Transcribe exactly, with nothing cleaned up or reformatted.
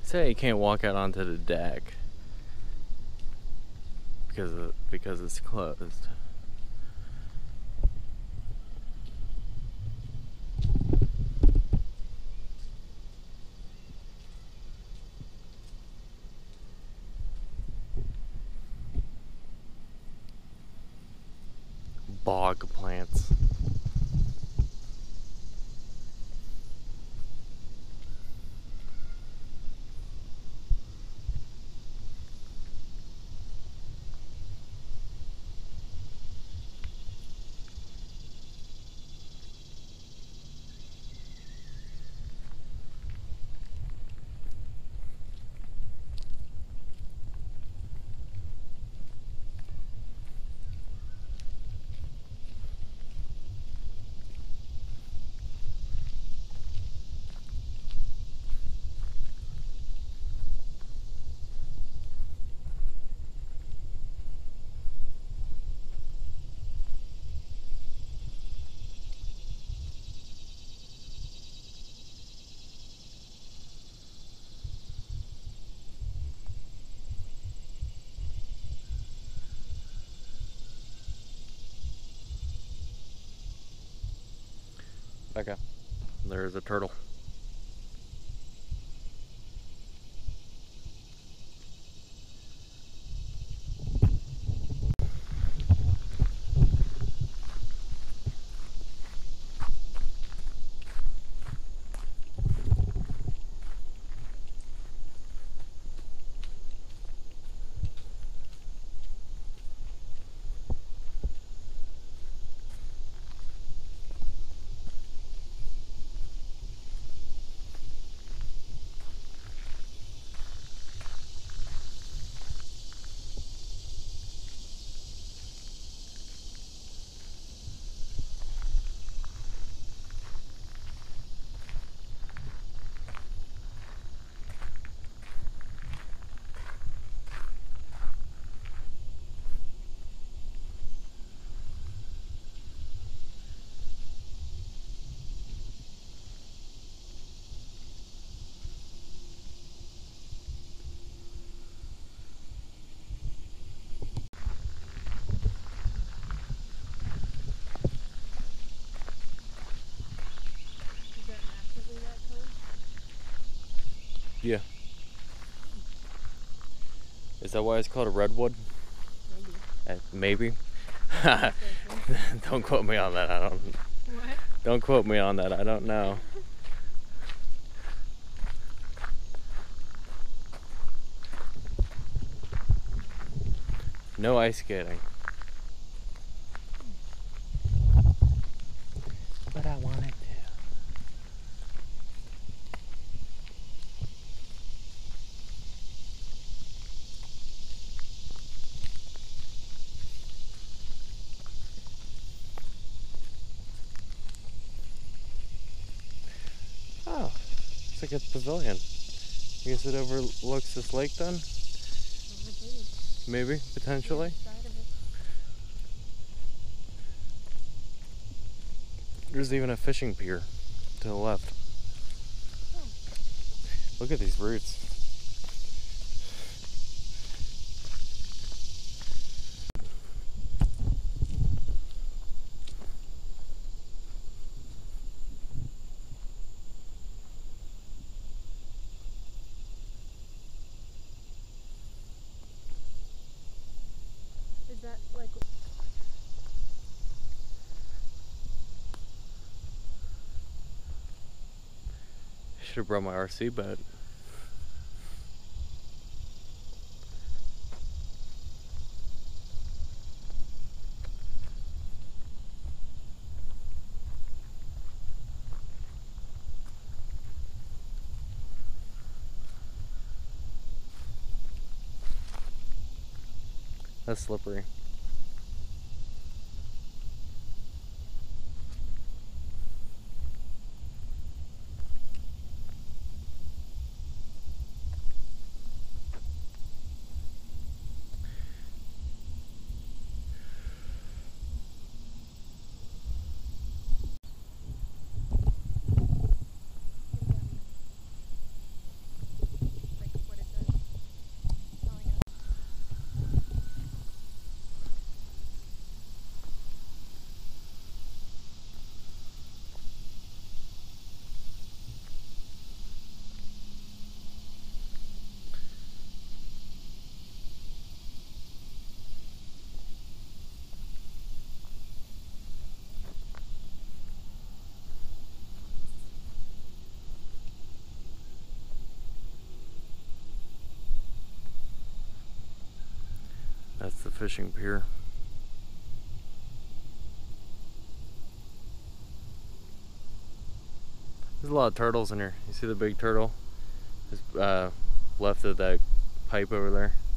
Say you can't walk out onto the deck because of, because it's closed. Bog plants. Okay, there's a turtle. Yeah. Is that why it's called a redwood? Maybe. Uh, maybe. Don't quote me on that. I don't. What? Don't quote me on that. I don't know. No ice skating. But I wanted to. Oh, it's like a pavilion. I guess it overlooks this lake then? Maybe, potentially. There's even a fishing pier to the left. Oh. Look at these roots. Is that like... Should have brought my R C, but that's slippery. Like That's the fishing pier. There's a lot of turtles in here. You see the big turtle? Just uh, left of that pipe over there.